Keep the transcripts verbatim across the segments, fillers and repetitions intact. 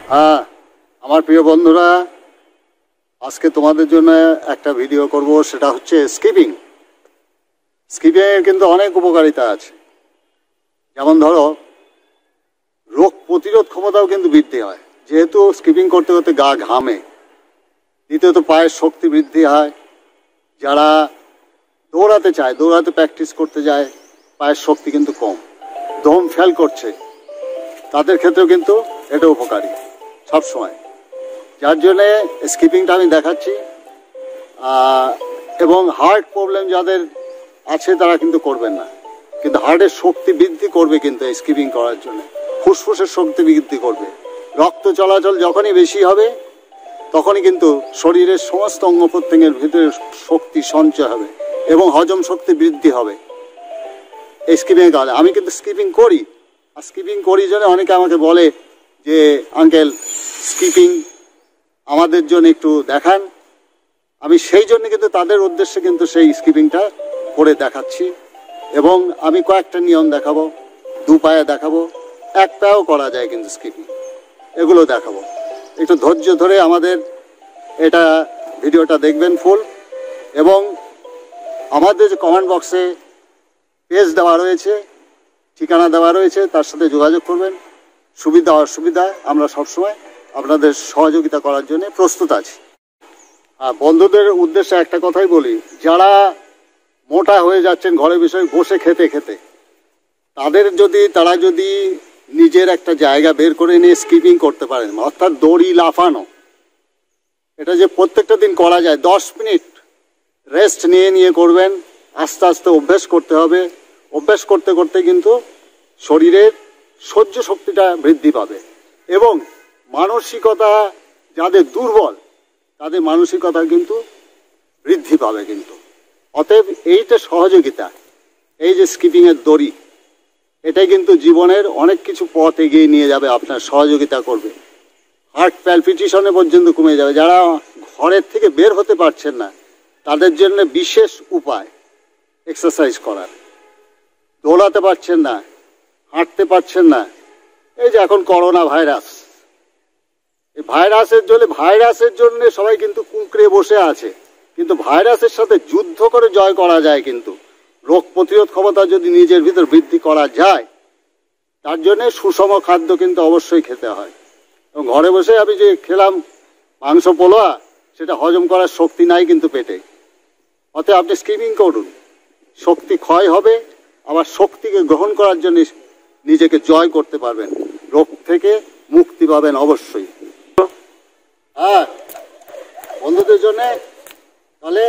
হ্যাঁ আমার প্রিয় বন্ধুরা, আজকে তোমাদের জন্য একটা ভিডিও করব, সেটা হচ্ছে স্কিপিং। স্কিপিং এর কিন্তু অনেক উপকারিতা আছে। যেমন ধরো, রোগ প্রতিরোধ ক্ষমতাও কিন্তু বৃদ্ধি হয়, যেহেতু স্কিপিং করতে করতে গা ঘামে। দ্বিতীয়ত পায়ের শক্তি বৃদ্ধি হয়। যারা দৌড়াতে চায়, দৌড়াতে প্র্যাকটিস করতে যায়, পায়ের শক্তি কিন্তু কম, দম ফেল করছে, তাদের ক্ষেত্রেও কিন্তু এটা উপকারী সব সময়। যার জন্যে স্কিপিংটা আমি দেখাচ্ছি। এবং হার্ট প্রবলেম যাদের আছে তারা কিন্তু করবেন না, কিন্তু হার্টের শক্তি বৃদ্ধি করবে কিন্তু স্কিপিং করার জন্য। ফুসফুসের শক্তি বৃদ্ধি করবে, রক্ত চলাচল যখনই বেশি হবে তখনই কিন্তু শরীরের সমস্ত অঙ্গ প্রত্যঙ্গের ভিতরে শক্তি সঞ্চয় হবে এবং হজম শক্তি বৃদ্ধি হবে এই স্কিপিংয়ের কারণে। আমি কিন্তু স্কিপিং করি, আর স্কিপিং করি জন্য অনেকে আমাকে বলে যে আঙ্কেল স্কিপিং আমাদের জন্য একটু দেখান। আমি সেই জন্য কিন্তু তাদের উদ্দেশ্যে কিন্তু সেই স্কিপিংটা করে দেখাচ্ছি। এবং আমি কয়েকটা নিয়ম দেখাবো, দু পায়ে দেখাবো, এক পায়েও করা যায় কিন্তু স্কিপিং, এগুলো দেখাবো। একটু ধৈর্য ধরে আমাদের এটা ভিডিওটা দেখবেন ফুল। এবং আমাদের যে কমেন্ট বক্সে পেজ দেওয়া রয়েছে, ঠিকানা দেওয়া রয়েছে, তার সাথে যোগাযোগ করবেন। সুবিধা অসুবিধা আমরা সবসময় আপনাদের সহযোগিতা করার জন্য প্রস্তুত আছি। আর বন্ধুদের উদ্দেশ্যে একটা কথাই বলি, যারা মোটা হয়ে যাচ্ছেন ঘরে বিষয়ে বসে খেতে খেতে, তাদের যদি তারা যদি নিজের একটা জায়গা বের করে নিয়ে স্কিপিং করতে পারেন, অর্থাৎ দড়ি লাফানো, এটা যে প্রত্যেকটা দিন করা যায়, দশ মিনিট রেস্ট নিয়ে নিয়ে করবেন। আস্তে আস্তে অভ্যাস করতে হবে। অভ্যাস করতে করতে কিন্তু শরীরের সহ্য শক্তিটা বৃদ্ধি পাবে এবং মানসিকতা যাদের দুর্বল তাদের মানসিকতা কিন্তু বৃদ্ধি পাবে কিন্তু। অতএব এইটা সহযোগিতা, এই যে স্কিপিংয়ের দড়ি, এটাই কিন্তু জীবনের অনেক কিছু পথ এগিয়ে নিয়ে যাবে, আপনার সহযোগিতা করবে। হার্ট প্যালপিটেশনে পর্যন্ত কমে যাবে। যারা ঘরের থেকে বের হতে পারছেন না তাদের জন্য বিশেষ উপায় এক্সারসাইজ করার। দৌড়াতে পারছেন না, হাঁটতে পারছেন না, এই যে এখন করোনা ভাইরাস, এই ভাইরাসের জন্য ভাইরাসের জন্য সবাই কিন্তু কুঁকড়ে বসে আছে, কিন্তু ভাইরাসের সাথে যুদ্ধ করে জয় করা যায়। কিন্তু রোগ প্রতিরোধ ক্ষমতা যদি নিজের ভিতর বৃদ্ধি করা যায়, তার জন্য সুষম খাদ্য কিন্তু অবশ্যই খেতে হয়। এবং ঘরে বসে আমি যে খেলাম মাংস পোলোয়া, সেটা হজম করার শক্তি নাই কিন্তু পেটে। অতএব আপনি স্কিপিং করুন, শক্তি ক্ষয় হবে, আবার শক্তিকে গ্রহণ করার জন্য নিজেকে জয় করতে পারবেন, রোগ থেকে মুক্তি পাবেন অবশ্যই। হ্যাঁ বন্ধুদের জন্য তাহলে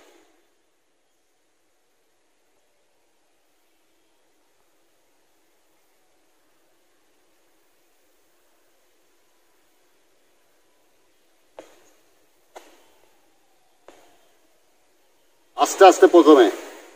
আস্তে আস্তে প্রথমে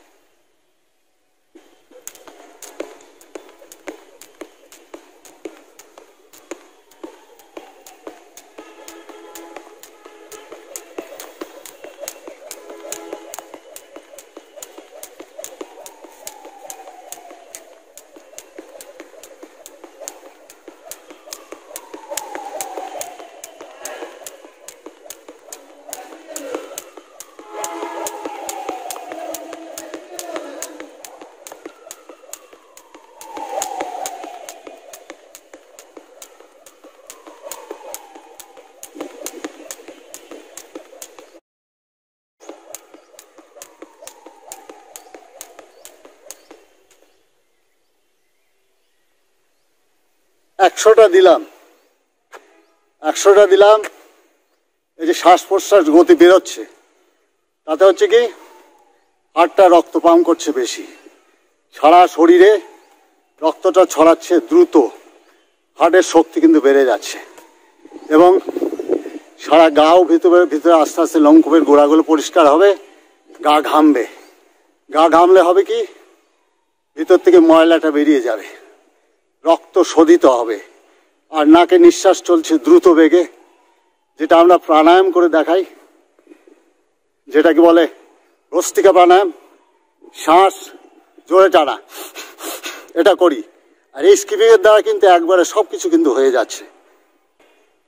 একশোটা দিলাম, একশোটা দিলাম। এই যে শ্বাস প্রশ্বাস গতি বেরোচ্ছে, তাতে হচ্ছে কি হার্টটা রক্ত পাম্প করছে বেশি, সারা শরীরে রক্তটা ছড়াচ্ছে দ্রুত, হার্টের শক্তি কিন্তু বেড়ে যাচ্ছে এবং সারা গাও ভিতরে ভিতরে আস্তে আস্তে লোমকূপের গোড়াগুলো পরিষ্কার হবে, গা ঘামবে। গা ঘামলে হবে কি, ভিতর থেকে ময়লাটা বেরিয়ে যাবে, রক্ত শোধিত হবে, আর নাকে নিঃশ্বাস চলছে দ্রুত বেগে, যেটা আমরা প্রাণায়াম করে দেখাই, যেটাকে বলে ভস্ত্রিকা প্রাণায়াম, শ্বাস জোরে টানা, এটা করি। আর এই স্কিপিং এর দ্বারা কিন্তু একবারে সব কিছু কিন্তু হয়ে যাচ্ছে।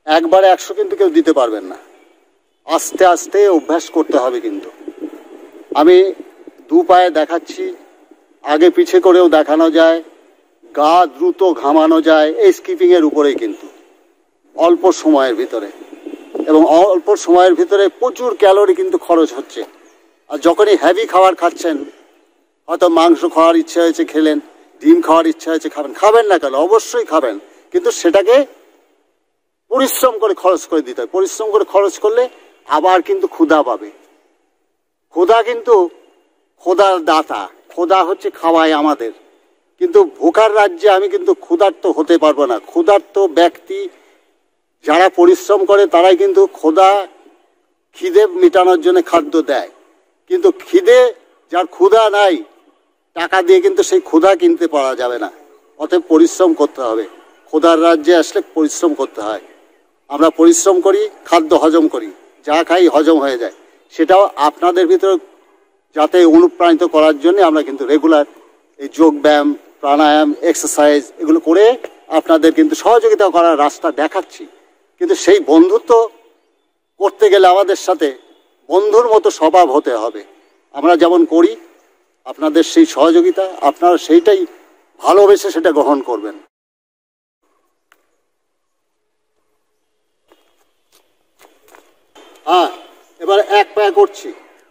একবারে একশো কিন্তু কেউ দিতে পারবেন না, আস্তে আস্তে অভ্যাস করতে হবে। কিন্তু আমি দু পায়ে দেখাচ্ছি, আগে পিছে করেও দেখানো যায়, গা দ্রুত ঘামানো যায় এই স্কিপিংয়ের উপরেই, কিন্তু অল্প সময়ের ভিতরে, এবং অল্প সময়ের ভিতরে প্রচুর ক্যালোরি কিন্তু খরচ হচ্ছে। আর যখনই হেভি খাবার খাচ্ছেন, হয়তো মাংস খাওয়ার ইচ্ছা হয়েছে খেলেন, ডিম খাওয়ার ইচ্ছা হয়েছে খাবেন, খাবেন না কেন, অবশ্যই খাবেন, কিন্তু সেটাকে পরিশ্রম করে খরচ করে দিতে হয়। পরিশ্রম করে খরচ করলে আবার কিন্তু ক্ষুধা পাবে। ক্ষুধা কিন্তু খোদার দাতা, খোদা হচ্ছে খাওয়ায় আমাদের, কিন্তু ভোকার রাজ্যে আমি কিন্তু ক্ষুধার্ত হতে পারবো না। ক্ষুধার্ত ব্যক্তি যারা পরিশ্রম করে তারাই কিন্তু ক্ষুধা খিদে মেটানোর জন্য খাদ্য দেয়, কিন্তু খিদে যার ক্ষুধা নাই, টাকা দিয়ে কিন্তু সেই ক্ষুধা কিনতে পারা যাবে না। অতএব পরিশ্রম করতে হবে। ক্ষুধার রাজ্যে আসলে পরিশ্রম করতে হয়। আমরা পরিশ্রম করি, খাদ্য হজম করি, যা খাই হজম হয়ে যায়। সেটাও আপনাদের ভিতরে যাতে অনুপ্রাণিত করার জন্য আমরা কিন্তু রেগুলার এই যোগ ব্যায়াম, প্রাণায়াম, এক্সারসাইজ এগুলো করে আপনাদের কিন্তু সহযোগিতা করার রাস্তা দেখাচ্ছি। কিন্তু সেই বন্ধুত্ব করতে গেলে আমাদের সাথে বন্ধুর মতো স্বভাব হতে হবে। আমরা যেমন করি, আপনাদের সেই সহযোগিতা, আপনারা সেইটাই ভালোবেসে সেটা গ্রহণ করবেন। হ্যাঁ, এবার এক পায়ে করছি।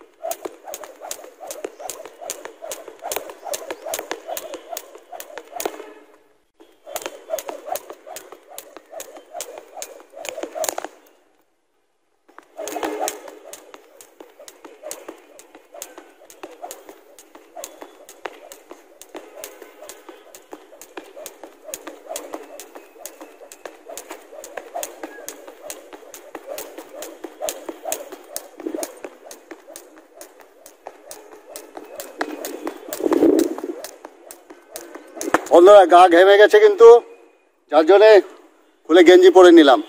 বন্ধুরা, গা ঘেমে গেছে কিন্তু, যার জন্যে খুলে গেঞ্জি পরে নিলাম।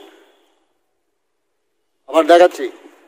আবার দেখাচ্ছি।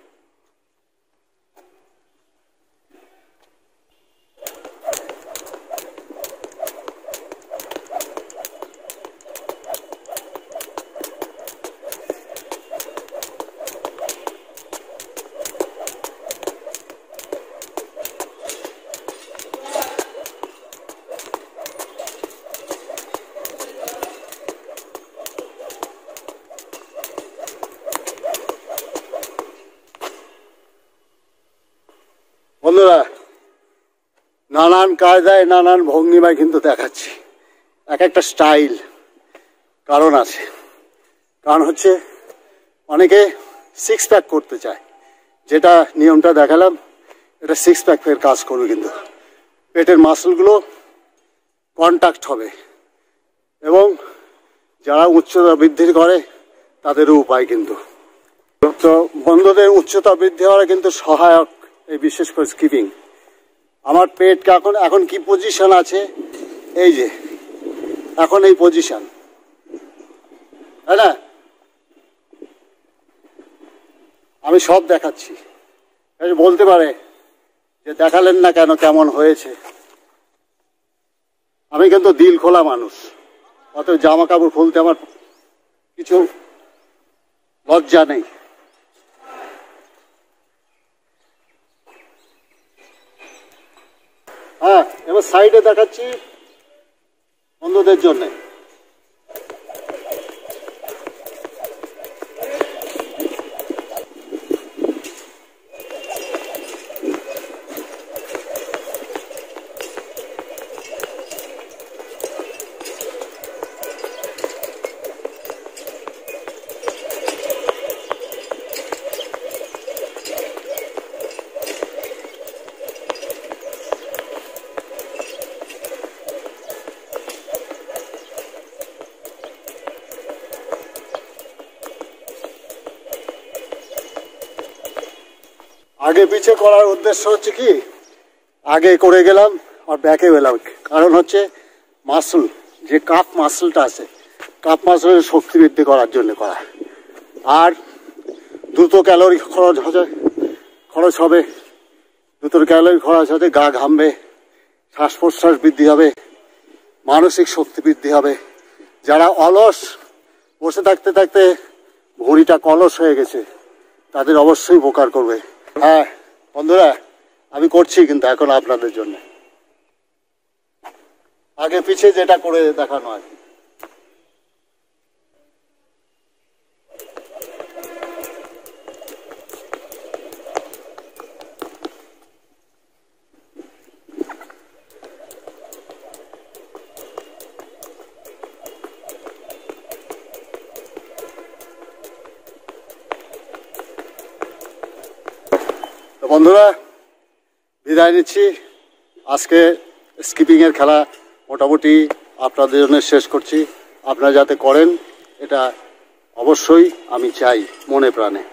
বন্ধুরা, নানান কায়দায় নানান ভঙ্গিমায় কিন্তু দেখাচ্ছি, এক একটা স্টাইল কারণ আছে। কারণ হচ্ছে অনেকে সিক্স প্যাক করতে চায়, যেটা নিয়মটা দেখালাম এটা সিক্স প্যাকের কাজ করবে, কিন্তু পেটের মাসলগুলো কন্ট্যাক্ট হবে, এবং যারা উচ্চতা বৃদ্ধি করে তাদেরও উপায় কিন্তু। তো বন্ধুদের উচ্চতা বৃদ্ধি হওয়ার কিন্তু সহায়ক এই বিশেষ করে স্কিপিং। আমার পেট এখন এখন কি পজিশন আছে, এই যে এখন এই পজিশন, তাই না? আমি সব দেখাচ্ছি। বলতে পারে যে দেখালেন না কেন, কেমন হয়েছে? আমি কিন্তু দিল খোলা মানুষ, অতএব জামা কাপড় খুলতে আমার কিছু লজ্জা নেই। হ্যাঁ, এবার সাইডে দেখাচ্ছি বন্ধুদের জন্যে। আগে পিছে করার উদ্দেশ্য হচ্ছে কি, আগে করে গেলাম আর ব্যাকে গেলাম, কারণ হচ্ছে মাসল, যে কাপ মাসলটা আছে, কাপ মাসলের শক্তি বৃদ্ধি করার জন্য করা। আর দ্রুত ক্যালোরি খরচ হবে, খরচ হবে দ্রুত ক্যালোরি খরচ হবে, গা ঘামবে, শ্বাস প্রশ্বাস বৃদ্ধি হবে, মানসিক শক্তি বৃদ্ধি হবে। যারা অলস, বসে থাকতে থাকতে ঘড়িটা কলস হয়ে গেছে, তাদের অবশ্যই উপকার করবে। হ্যাঁ বন্ধুরা, আমি করছি কিন্তু এখন আপনাদের জন্য, আগে পিছে যেটা করে দেখানো আর কি। বন্ধুরা বিদায় নিচ্ছি। আজকে স্কিপিংয়ের খেলা মোটামুটি আপনাদের জন্য শেষ করছি। আপনারা যাতে করেন এটা অবশ্যই আমি চাই মনে প্রাণে।